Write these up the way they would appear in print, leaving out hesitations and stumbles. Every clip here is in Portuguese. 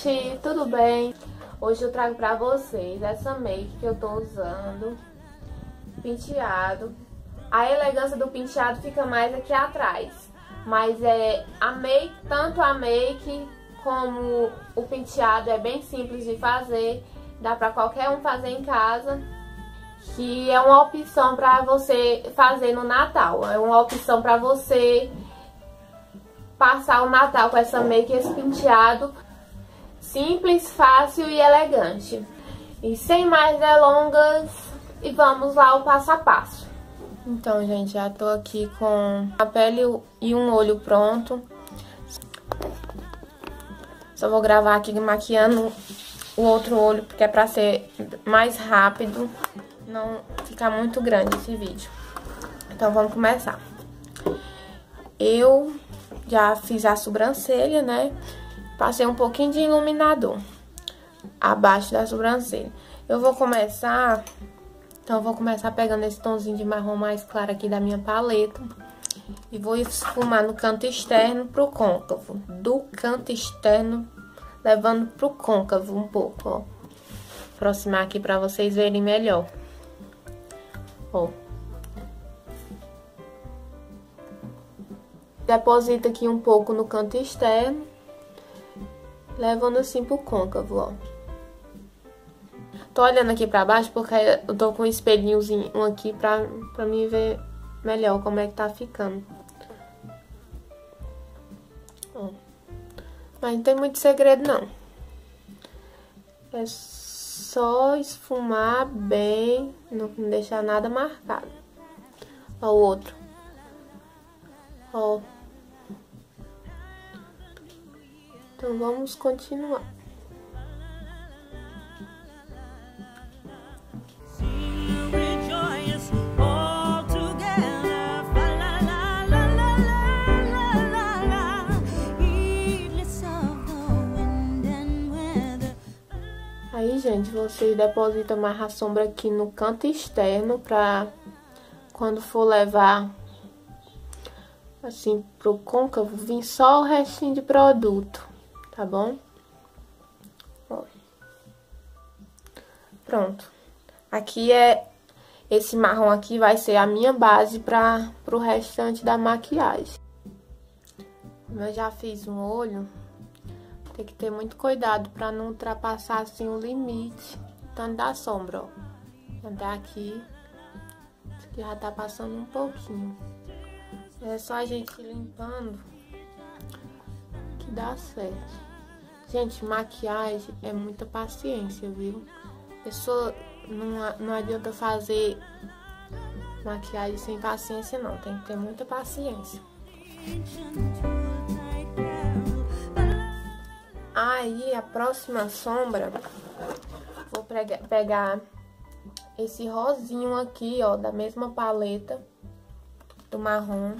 gente, tudo bem? Hoje eu trago pra vocês essa make que eu tô usando, penteado. A elegância do penteado fica mais aqui atrás, mas tanto a make como o penteado é bem simples de fazer, dá pra qualquer um fazer em casa, que é uma opção pra você fazer no Natal, é uma opção pra você passar o Natal com essa make e esse penteado simples, fácil e elegante. E sem mais delongas, e vamos lá ao passo a passo. Então, gente, já tô aqui com a pele e um olho pronto. Só vou gravar aqui maquiando o outro olho, porque é pra ser mais rápido, não ficar muito grande esse vídeo. Então, vamos começar. Eu já fiz a sobrancelha, né? Passei um pouquinho de iluminador abaixo da sobrancelha. Eu vou começar pegando esse tomzinho de marrom mais claro aqui da minha paleta e vou esfumar no canto externo pro côncavo. Do canto externo, levando pro côncavo um pouco, ó. Aproximar aqui pra vocês verem melhor. Ó. Deposita aqui um pouco no canto externo, levando assim pro côncavo, ó. Tô olhando aqui pra baixo porque eu tô com um espelhinhozinho aqui pra mim ver melhor como é que tá ficando. Ó. Mas não tem muito segredo, não. É só esfumar bem, não deixar nada marcado. Ó o outro. Ó. Então, vamos continuar. Aí, gente, você deposita mais a sombra aqui no canto externo pra quando for levar assim pro côncavo, vir só o restinho de produto, tá bom? Ó. Pronto. Aqui esse marrom aqui vai ser a minha base pro restante da maquiagem. Como eu já fiz um olho, tem que ter muito cuidado pra não ultrapassar assim o limite tanto da sombra, ó. Até aqui já tá passando um pouquinho. É só a gente ir limpando que dá certo. Gente, maquiagem é muita paciência, viu? Pessoa, não adianta fazer maquiagem sem paciência, não. Tem que ter muita paciência. Aí, a próxima sombra, vou pegar esse rosinho aqui, ó, da mesma paleta do marrom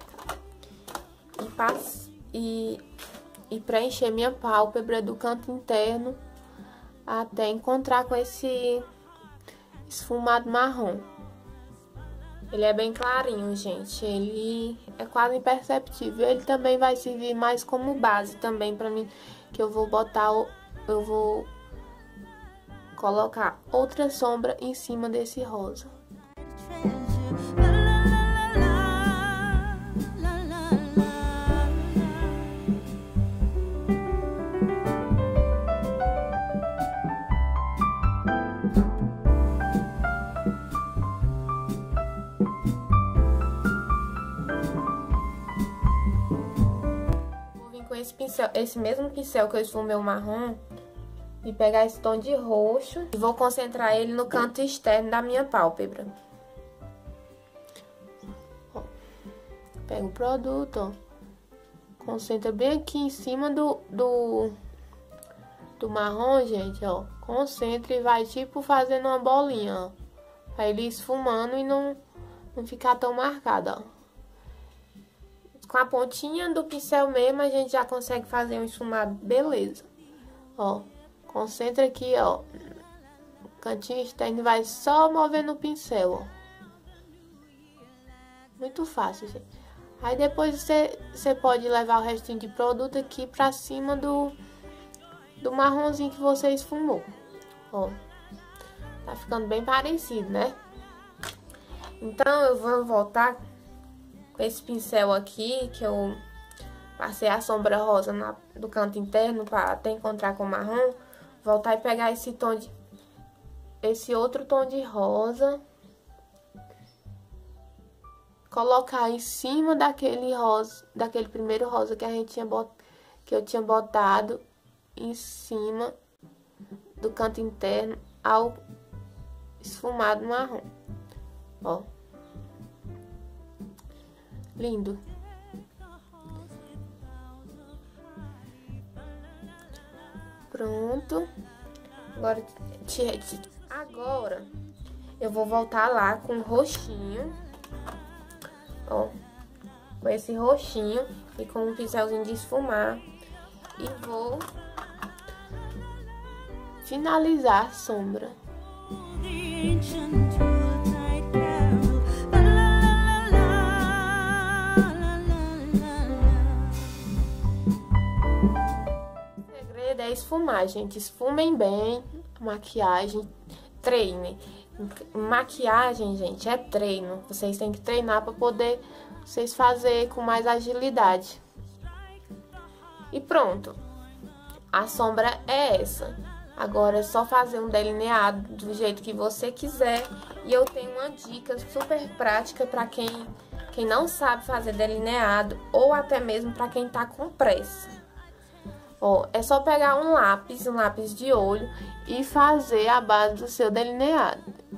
e preencher minha pálpebra do canto interno até encontrar com esse esfumado marrom. Ele é bem clarinho, gente, ele é quase imperceptível. Ele também vai servir mais como base também pra mim, que eu vou colocar outra sombra em cima desse rosa. Esse mesmo pincel que eu esfumei o marrom, e pegar esse tom de roxo e vou concentrar ele no canto externo da minha pálpebra. Ó, pega o produto, ó, concentra bem aqui em cima do marrom, gente, ó, concentra e vai tipo fazendo uma bolinha, ó, pra ele esfumando e não ficar tão marcado, ó. Com a pontinha do pincel mesmo, a gente já consegue fazer um esfumado, beleza. Ó, concentra aqui, ó, cantinho externo, vai só movendo o pincel, ó. Muito fácil, gente. Aí depois você pode levar o restinho de produto aqui pra cima do marronzinho que você esfumou. Ó, tá ficando bem parecido, né? Então, eu vou voltar com esse pincel aqui, que eu passei a sombra rosa do canto interno para até encontrar com o marrom. Voltar e pegar esse outro tom de rosa. Colocar em cima daquele rosa, daquele primeiro rosa que a gente que eu tinha botado em cima do canto interno ao esfumado marrom. Ó. Lindo. Pronto. Agora eu vou voltar lá com o roxinho. Ó. Com esse roxinho e com um pincelzinho de esfumar. E vou finalizar a sombra. É esfumar, gente. Esfumem bem a maquiagem, treinem. Maquiagem, gente, é treino. Vocês têm que treinar para poder vocês fazer com mais agilidade. E pronto. A sombra é essa. Agora é só fazer um delineado do jeito que você quiser. E eu tenho uma dica super prática para quem não sabe fazer delineado ou até mesmo para quem tá com pressa. Ó, é só pegar um lápis de olho e fazer a base do seu delineado.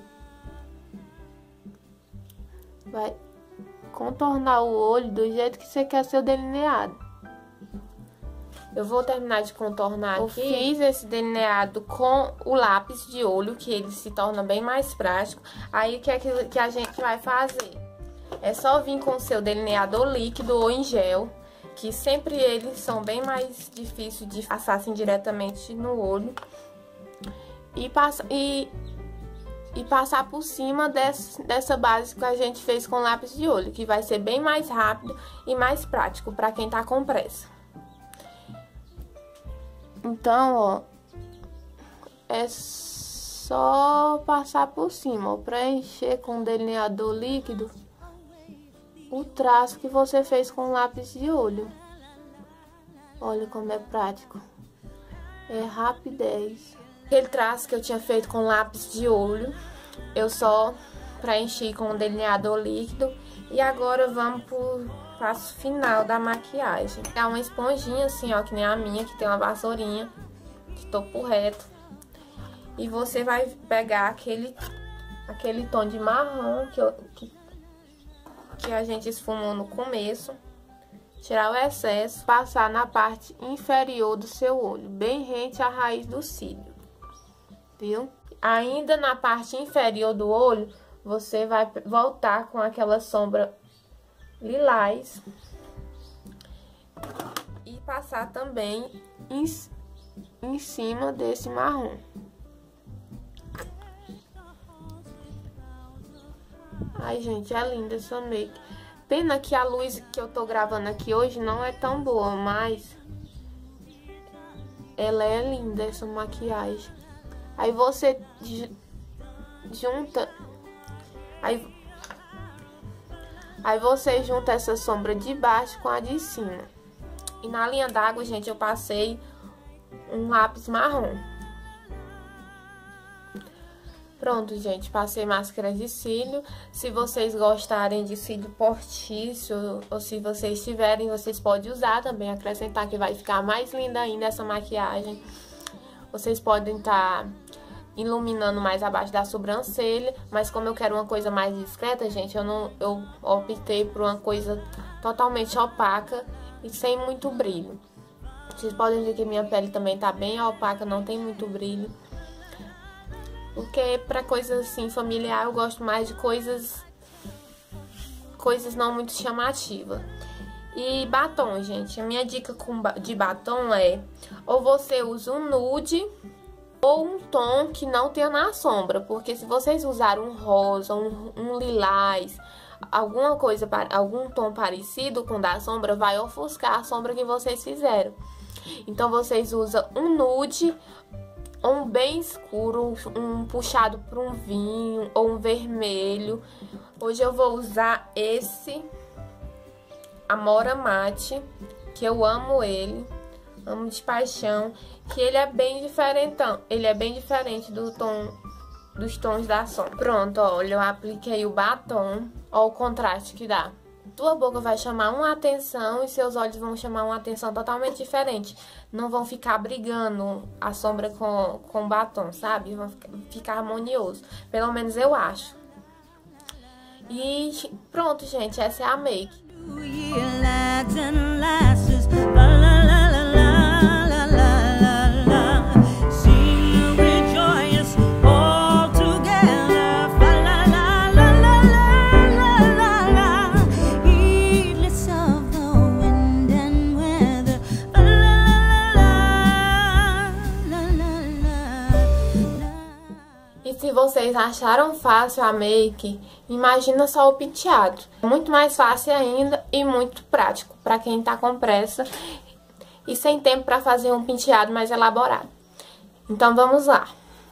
Vai contornar o olho do jeito que você quer seu delineado. Eu vou terminar de contornar aqui. Eu fiz esse delineado com o lápis de olho, que ele se torna bem mais prático. Aí, o que é que a gente vai fazer? É só vir com o seu delineador líquido ou em gel, que sempre eles são bem mais difíceis de passar assim diretamente no olho. E passar por cima dessa base que a gente fez com lápis de olho, que vai ser bem mais rápido e mais prático para quem tá com pressa. Então, ó, é só passar por cima, ó, preencher com delineador líquido o traço que você fez com lápis de olho. Olha como é prático. É rapidez. Aquele traço que eu tinha feito com lápis de olho, eu só preenchi com o delineador líquido. E agora vamos pro passo final da maquiagem. É uma esponjinha assim, ó, que nem a minha, que tem uma vassourinha de topo reto. E você vai pegar aquele tom de marrom que a gente esfumou no começo, tirar o excesso, passar na parte inferior do seu olho, bem rente à raiz do cílio, viu? Ainda na parte inferior do olho, você vai voltar com aquela sombra lilás e passar também em cima desse marrom. Ai, gente, é linda essa make. Pena que a luz que eu tô gravando aqui hoje não é tão boa, mas ela é linda, essa maquiagem. Aí você junta... Aí você junta essa sombra de baixo com a de cima. E na linha d'água, gente, eu passei um lápis marrom. Pronto, gente, passei máscara de cílio. Se vocês gostarem de cílio postiço, ou se vocês tiverem, vocês podem usar também, acrescentar, que vai ficar mais linda ainda essa maquiagem. Vocês podem estar iluminando mais abaixo da sobrancelha, mas como eu quero uma coisa mais discreta, gente, eu optei por uma coisa totalmente opaca e sem muito brilho. Vocês podem ver que minha pele também tá bem opaca, não tem muito brilho. Porque pra coisas assim, familiar, eu gosto mais de coisas não muito chamativas. E batom, gente, a minha dica de batom é: ou você usa um nude ou um tom que não tenha na sombra. Porque se vocês usarem um rosa, um lilás, algum tom parecido com o da sombra, vai ofuscar a sombra que vocês fizeram. Então vocês usam um nude, um bem escuro, um puxado para um vinho ou um vermelho. Hoje eu vou usar esse Amora Mate, que eu amo ele, amo de paixão, que ele é bem diferentão, ele é bem diferente dos tons da sombra. Pronto, olha, eu apliquei o batom, ó o contraste que dá. Sua boca vai chamar uma atenção e seus olhos vão chamar uma atenção totalmente diferente. Não vão ficar brigando a sombra com o batom, sabe? Vão ficar harmonioso. Pelo menos eu acho. E pronto, gente. Essa é a make. Se vocês acharam fácil a make, imagina só o penteado. Muito mais fácil ainda e muito prático para quem tá com pressa e sem tempo para fazer um penteado mais elaborado. Então vamos lá.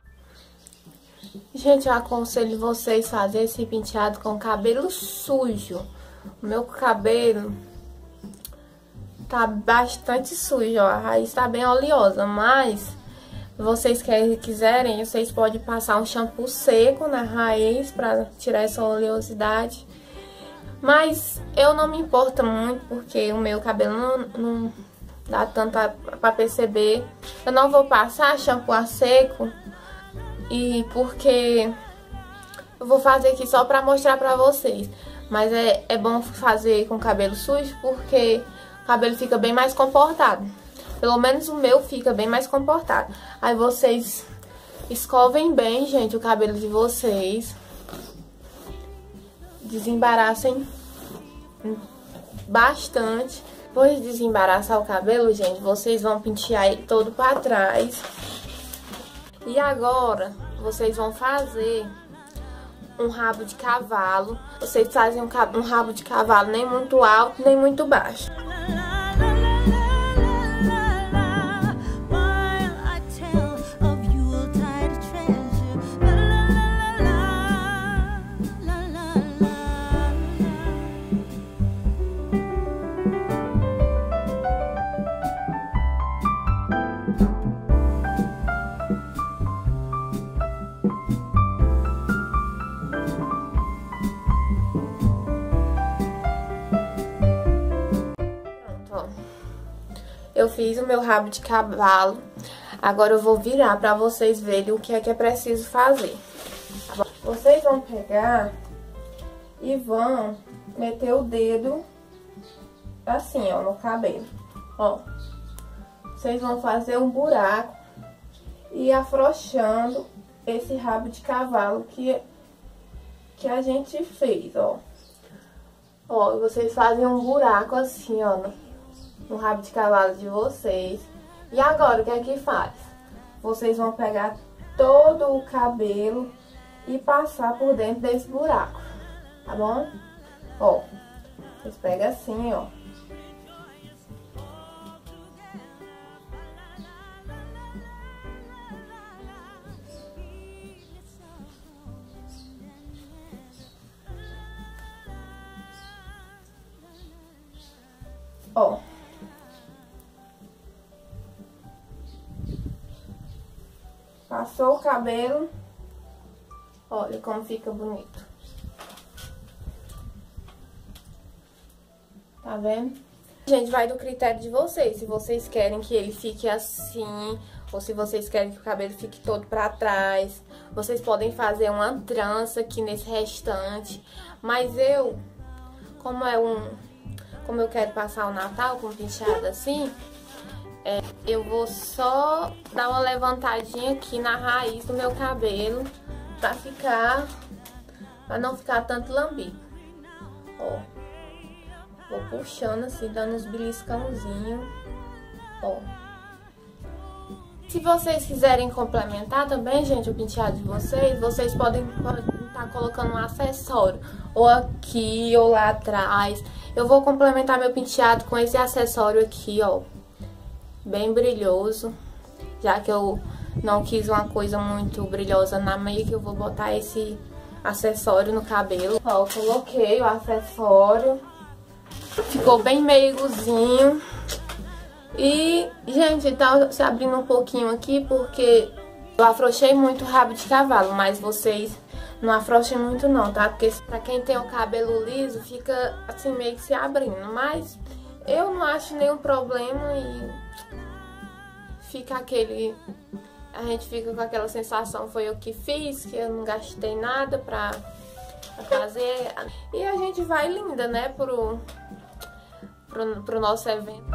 Gente, eu aconselho vocês a fazer esse penteado com cabelo sujo. O meu cabelo tá bastante sujo, ó. A raiz tá bem oleosa, mas vocês quiserem, vocês podem passar um shampoo seco na raiz pra tirar essa oleosidade. Mas eu não me importo muito, porque o meu cabelo não dá tanto pra perceber. Eu não vou passar shampoo a seco, e porque eu vou fazer aqui só pra mostrar pra vocês. Mas é bom fazer com cabelo sujo, porque o cabelo fica bem mais comportado. Pelo menos o meu fica bem mais comportado. Aí vocês escovem bem, gente, o cabelo de vocês. Desembaraçem bastante. Depois de desembaraçar o cabelo, gente, vocês vão pentear ele todo pra trás. E agora, vocês vão fazer um rabo de cavalo. Vocês fazem um rabo de cavalo nem muito alto, nem muito baixo. Eu fiz o meu rabo de cavalo. Agora eu vou virar pra vocês verem o que é preciso fazer. Vocês vão pegar e vão meter o dedo assim, ó, no cabelo. Ó, vocês vão fazer um buraco e ir afrouxando esse rabo de cavalo que a gente fez, ó. Ó, vocês fazem um buraco assim, ó, no rabo de cavalo de vocês. E agora, o que é que faz? Vocês vão pegar todo o cabelo e passar por dentro desse buraco, tá bom? Ó, vocês pegam assim, ó. Ó. Passou o cabelo. Olha como fica bonito. Tá vendo? Gente, vai do critério de vocês. Se vocês querem que ele fique assim, ou se vocês querem que o cabelo fique todo pra trás. Vocês podem fazer uma trança aqui nesse restante. Mas eu, como eu quero passar o Natal com penteado assim, eu vou só dar uma levantadinha aqui na raiz do meu cabelo pra não ficar tanto lambido. Ó, vou puxando assim, dando uns beliscãozinhos, ó. Se vocês quiserem complementar também, gente, o penteado de vocês podem estar colocando um acessório, ou aqui ou lá atrás. Eu vou complementar meu penteado com esse acessório aqui, ó. bem brilhoso. Já que eu não quis uma coisa muito brilhosa na make, eu vou botar esse acessório no cabelo. Ó, eu coloquei o acessório. Ficou bem meiguzinho. E, gente, tá se abrindo um pouquinho aqui porque eu afrouxei muito o rabo de cavalo, mas vocês não afrouxem muito não, tá? Porque pra quem tem o cabelo liso, fica assim meio que se abrindo. Mas eu não acho nenhum problema e fica aquele... A gente fica com aquela sensação, foi eu que fiz, que eu não gastei nada pra fazer. E a gente vai linda, né, pro nosso evento.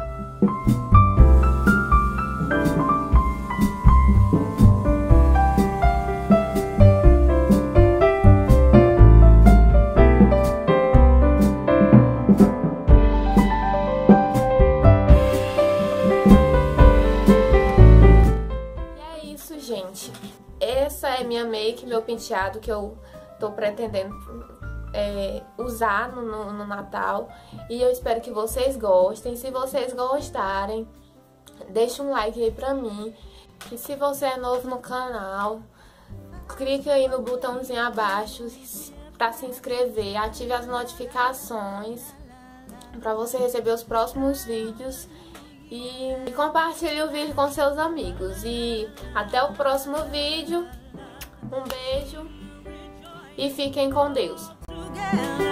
Gente, essa é minha make, meu penteado que eu tô pretendendo usar no Natal. E eu espero que vocês gostem. Se vocês gostarem, deixa um like aí pra mim. E se você é novo no canal, clica aí no botãozinho abaixo pra se inscrever. Ative as notificações pra você receber os próximos vídeos. E compartilhe o vídeo com seus amigos. E até o próximo vídeo. Um beijo e fiquem com Deus.